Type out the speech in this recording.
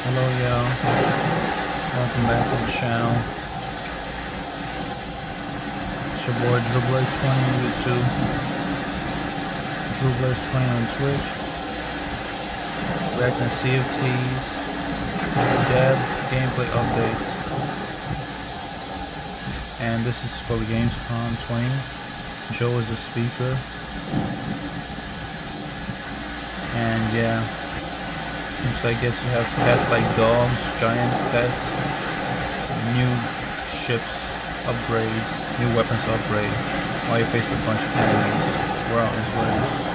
Hello y'all, welcome back to the channel. It's your boy DrewBlaze20 on YouTube, DrewBlaze20 on Twitch. Reacting to Sea of Thieves, dev gameplay updates. And this is for Gamescom 20. Joe is a speaker. And yeah. Looks like you have pets like dogs, giant pets, new ships upgrades, new weapons upgrade, while you face a bunch of enemies. We're out as well.